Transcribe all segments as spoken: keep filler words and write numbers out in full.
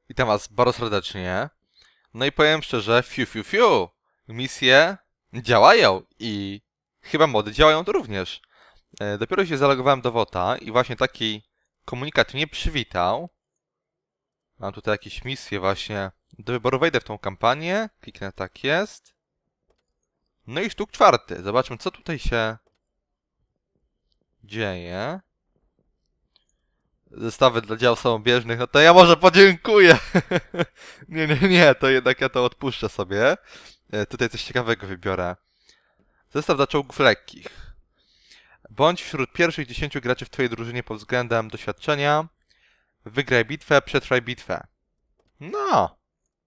Witam was bardzo serdecznie. No i powiem szczerze, fiu fiu fiu, misje działają i chyba mody działają to również. E, dopiero się zalogowałem do WOTA i właśnie taki komunikat mnie przywitał. Mam tutaj jakieś misje właśnie. Do wyboru wejdę w tą kampanię, kliknę tak jest. No i sztuk czwarty. Zobaczmy, co tutaj się dzieje. Zestawy dla dział samobieżnych, no to ja może podziękuję. nie, nie, nie, to jednak ja to odpuszczę sobie. E, tutaj coś ciekawego wybiorę. Zestaw dla czołgów lekkich. Bądź wśród pierwszych dziesięciu graczy w twojej drużynie pod względem doświadczenia. Wygraj bitwę, przetrwaj bitwę. No.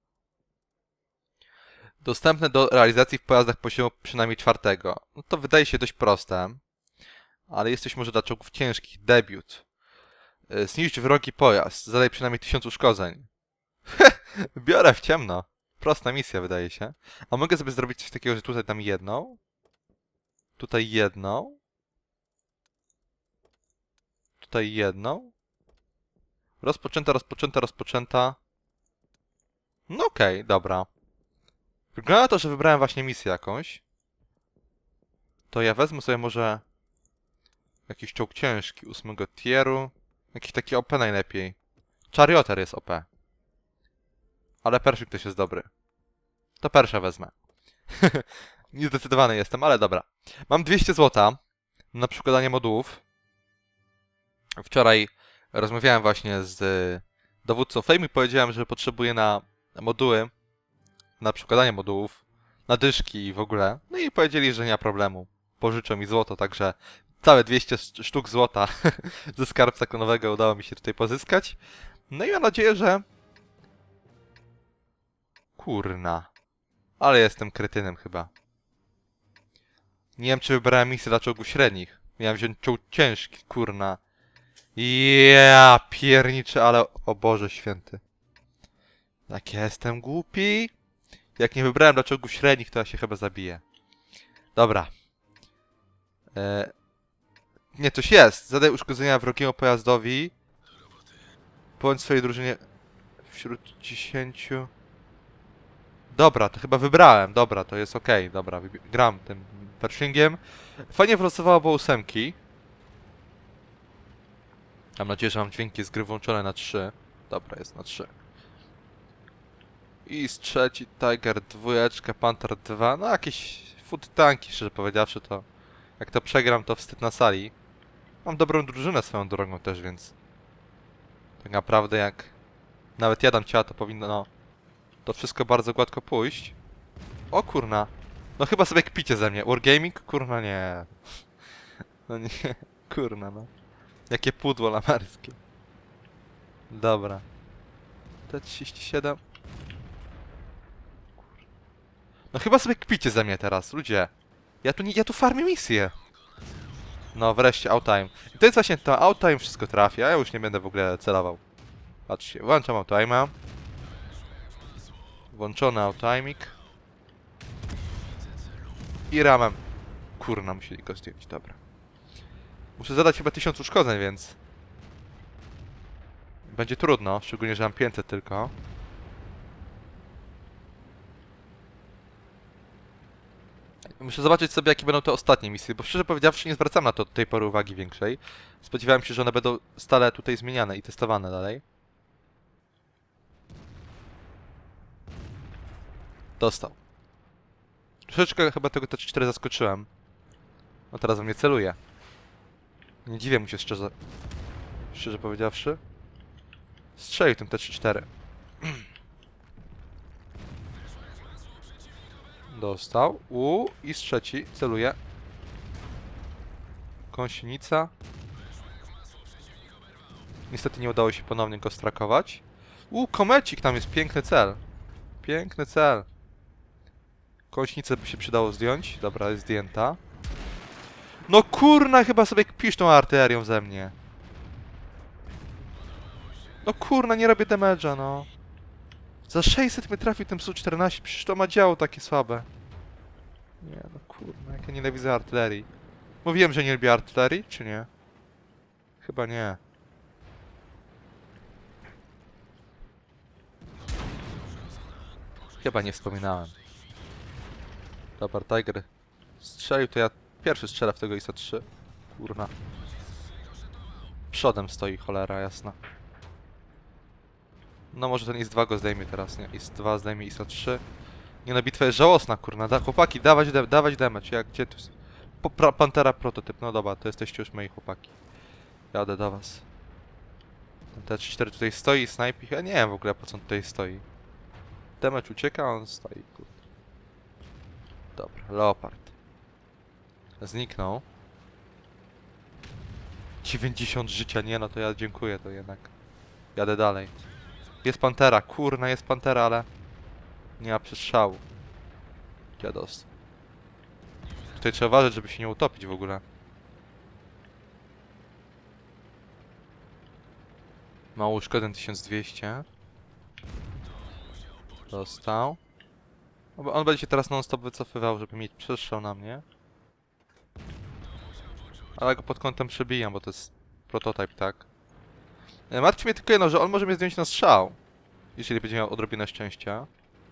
Dostępne do realizacji w pojazdach poziomu przynajmniej czwartego. No to wydaje się dość proste. Ale jest coś może dla czołgów ciężkich. Debiut. Zniszcz wrogi pojazd. Zadaj przynajmniej tysiąc uszkodzeń. Biorę w ciemno. Prosta misja, wydaje się. A mogę sobie zrobić coś takiego, że tutaj dam jedną. Tutaj jedną. Tutaj jedną. Rozpoczęta, rozpoczęta, rozpoczęta. No okej, okay, dobra. Wygląda na to, że wybrałem właśnie misję jakąś. To ja wezmę sobie może jakiś czołg ciężki, ósmego tieru. Jakiś taki O P najlepiej. Charioter jest O P. Ale Pershing też jest dobry. To Persha wezmę. Niezdecydowany jestem, ale dobra. Mam dwieście złota na przykładanie modułów. Wczoraj rozmawiałem właśnie z dowódcą Fame i powiedziałem, że potrzebuję na moduły, na przykładanie modułów, na dyszki i w ogóle. No i powiedzieli, że nie ma problemu. Pożyczą mi złoto, także całe dwieście sztuk złota ze skarbca klonowego udało mi się tutaj pozyskać. No i mam nadzieję, że... Kurna. Ale jestem kretynem chyba. Nie wiem, czy wybrałem misję dla czołgów średnich. Miałem wziąć czołg ciężki, kurna. Ja pierniczy, ale o Boże święty. Jak ja jestem głupi. Jak nie wybrałem dla czołgów średnich, to ja się chyba zabiję. Dobra. E... Nie, coś jest. Zadaj uszkodzenia wrogiemu pojazdowi. Bądź swojej drużynie wśród dziesięciu. Dobra, to chyba wybrałem. Dobra, to jest okej. Okay. Dobra, gram tym Pershingiem. Fajnie wylosowało bo ósemki. Mam nadzieję, że mam dźwięki z gry włączone na trzy. Dobra, jest na trzy. I z trzeci Tiger dwójeczkę, Panther dwa. No jakieś food tanki, szczerze powiedziawszy, to jak to przegram, to wstyd na sali. Mam dobrą drużynę swoją drogą też, więc tak naprawdę jak nawet ja dam ciała, to powinno no, to wszystko bardzo gładko pójść. O kurna. No chyba sobie kpicie ze mnie. Wargaming? Kurna nie. No nie. Kurna no. Jakie pudło lamarskie. Dobra. T trzydzieści siedem. No chyba sobie kpicie ze mnie teraz, ludzie. Ja tu nie, ja tu farmię misję. No wreszcie outtime. I to jest właśnie to outtime, wszystko trafia. Ja już nie będę w ogóle celował. Patrzcie, włączam outtime'a. Włączony outtiming. I ramem. Kurna, musieli go zdjąć, dobra. Muszę zadać chyba tysiąc uszkodzeń, więc... Będzie trudno, szczególnie, że mam pięćset tylko. Muszę zobaczyć sobie, jakie będą te ostatnie misje, bo szczerze powiedziawszy nie zwracam na to do tej pory uwagi większej. Spodziewałem się, że one będą stale tutaj zmieniane i testowane dalej. Dostał. Troszeczkę chyba tego T cztery zaskoczyłem. No teraz we mnie celuje. Nie dziwię mu się szczerze. Szczerze powiedziawszy. Strzelił tym T cztery. Dostał. U i z trzeci celuje. Kąsienica. Niestety nie udało się ponownie go strakować. U, komecik, tam jest piękny cel. Piękny cel. Kąsienicę by się przydało zdjąć. Dobra, jest zdjęta. No kurna, chyba sobie kpisz tą artylerią ze mnie. No kurna, nie robię damage'a, no. Za sześćset mnie trafił tym S U czternaście, przecież to ma działo takie słabe. Nie, no kurna, jak ja nienawidzę artylerii. Mówiłem, że nie lubię artylerii, czy nie? Chyba nie. Chyba nie wspominałem. Dobra, Tiger strzelił, to ja pierwszy strzelę w tego I S trzy. Kurna. Przodem stoi, cholera jasna. No może ten I S dwa go zdejmie teraz, nie? I S dwa zdejmie I S trzy. Nie no, bitwa jest żałosna, kurna. Da, chłopaki, dawać, da, dawać damage. Jak, gdzie tu... Po, pra, Pantera prototyp, no dobra, to jesteście już moi chłopaki. Jadę do was. Ten T trzydzieści cztery tutaj stoi i snajpi. Ja nie wiem w ogóle po co on tutaj stoi. Damage ucieka, a on stoi, kurde. Dobra, Leopard. Zniknął. dziewięćdziesiąt życia, nie no to ja dziękuję, to jednak. Jadę dalej. Jest Pantera, kurna jest Pantera, ale... Nie ma przestrzału. Dziados. Tutaj trzeba uważać, żeby się nie utopić w ogóle. Mało uszkodzeń tysiąc dwieście. Dostał. No bo on będzie się teraz non stop wycofywał, żeby mieć przestrzał na mnie. Ale go pod kątem przebijam, bo to jest prototyp, tak? Martwi mnie tylko jedno, że on może mnie zdjąć na strzał. Jeśli będzie miał odrobinę szczęścia.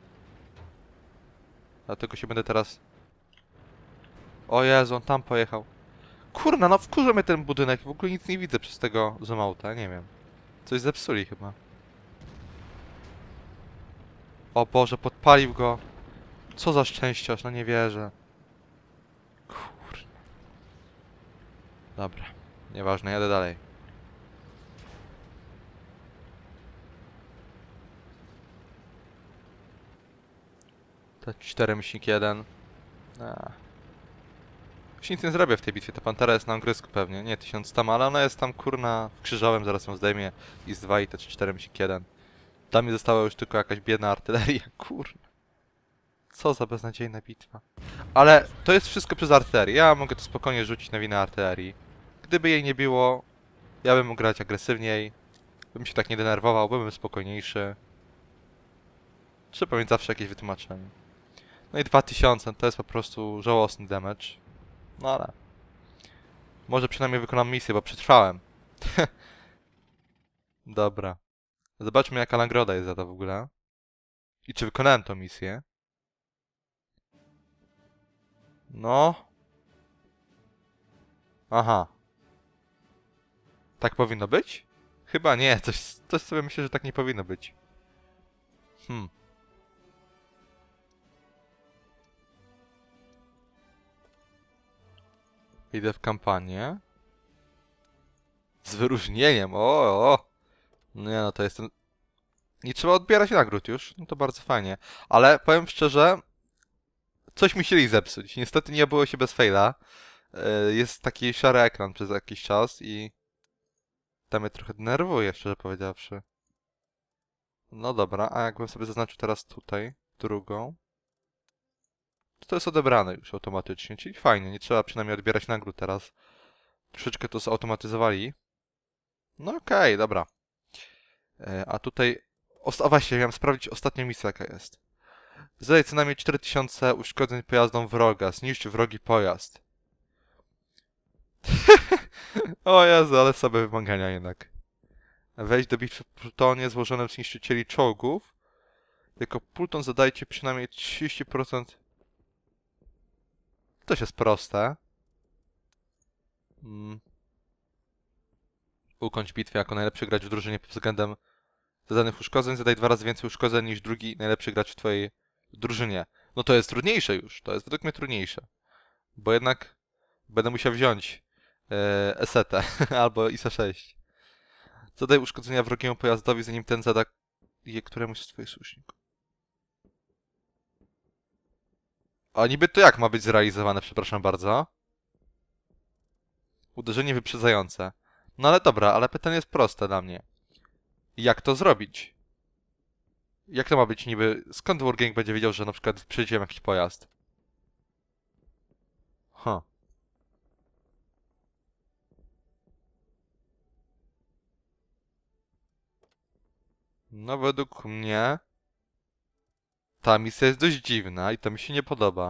Dlatego się będę teraz... O Jezu, on tam pojechał. Kurna, no wkurza mnie ten budynek. W ogóle nic nie widzę przez tego zoomouta, nie wiem. Coś zepsuli chyba. O Boże, podpalił go. Co za szczęściarz, no nie wierzę. Kur... Dobra, nieważne, jadę dalej. T cztery myślnik jeden. A. Już nic nie zrobię w tej bitwie, ta Pantera jest na angrysku pewnie. Nie, tysiąc tam, ale ona jest tam kurna krzyżałem, zaraz ją zdejmie. I S dwa i T cztery myślnik jeden. Dla mnie została już tylko jakaś biedna artyleria, kurna. Co za beznadziejna bitwa. Ale to jest wszystko przez artylerię. Ja mogę to spokojnie rzucić na winę artylerii. Gdyby jej nie było, ja bym mógł grać agresywniej. Bym się tak nie denerwował, byłbym spokojniejszy. Trzeba mieć zawsze jakieś wytłumaczenie. No i dwa tysiące to jest po prostu żałosny damage. No ale... Może przynajmniej wykonam misję, bo przetrwałem. Dobra. Zobaczmy jaka nagroda jest za to w ogóle. I czy wykonałem tą misję. No. Aha. Tak powinno być? Chyba nie, coś, coś sobie myślę, że tak nie powinno być. Hmm. Idę w kampanię. Z wyróżnieniem, o, o. No nie no, to jest ten... Nie trzeba odbierać nagród już, no to bardzo fajnie. Ale powiem szczerze, coś musieli zepsuć. Niestety nie było się bez faila. Jest taki szary ekran przez jakiś czas i... Tam mnie trochę denerwuje, szczerze powiedziawszy. No dobra, a jakbym sobie zaznaczył teraz tutaj drugą, to to jest odebrane już automatycznie, czyli fajnie, nie trzeba przynajmniej odbierać nagród teraz. Troszeczkę to zautomatyzowali. No okej, okay, dobra. E, a tutaj... A właśnie, miałem sprawdzić ostatnią misję jaka jest. Zadaj co najmniej cztery tysiące uszkodzeń pojazdom wroga, zniszcz wrogi pojazd. O Jezu, ale sobie wymagania jednak. Wejdź do bitwy w plutonie złożonym z niszczycieli czołgów. Jako pluton zadajcie przynajmniej trzydzieści procent... To jest proste. Hmm. Ukończ bitwę jako najlepszy gracz w drużynie pod względem zadanych uszkodzeń. Zadaj dwa razy więcej uszkodzeń niż drugi najlepszy gracz w twojej drużynie. No to jest trudniejsze już. To jest według mnie trudniejsze. Bo jednak będę musiał wziąć e, Esetę albo I S sześć. Zadaj uszkodzenia wrogiemu pojazdowi, zanim ten zada je któremuś z twoich sojuszników. A niby to jak ma być zrealizowane, przepraszam bardzo? Uderzenie wyprzedzające. No ale dobra, ale pytanie jest proste dla mnie. Jak to zrobić? Jak to ma być niby... Skąd Wargaming będzie wiedział, że na przykład wyprzedziłem jakiś pojazd? Huh. No według mnie... Ta misja jest dość dziwna i to mi się nie podoba.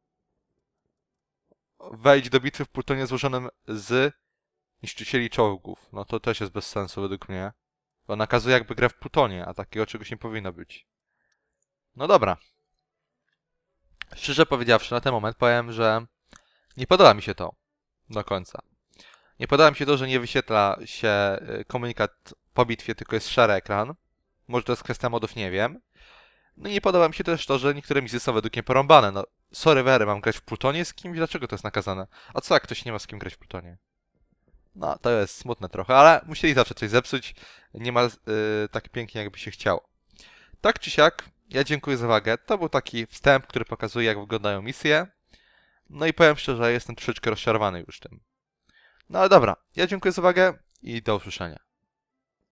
Wejdź do bitwy w plutonie złożonym z niszczycieli czołgów. No to też jest bez sensu według mnie. Bo nakazuje jakby grę w plutonie, a takiego czegoś nie powinno być. No dobra. Szczerze powiedziawszy, na ten moment powiem, że nie podoba mi się to do końca. Nie podoba mi się to, że nie wyświetla się komunikat po bitwie, tylko jest szary ekran. Może to jest kwestia modów, nie wiem. No i nie podoba mi się też to, że niektóre misje są według mnie porąbane. No, sorry wery, mam grać w Plutonie z kimś? Dlaczego to jest nakazane? A co jak ktoś nie ma z kim grać w Plutonie? No, to jest smutne trochę, ale musieli zawsze coś zepsuć. Nie ma yy, tak pięknie, jakby się chciało. Tak czy siak, ja dziękuję za uwagę. To był taki wstęp, który pokazuje, jak wyglądają misje. No i powiem szczerze, jestem troszeczkę rozczarowany już tym. No ale dobra, ja dziękuję za uwagę i do usłyszenia.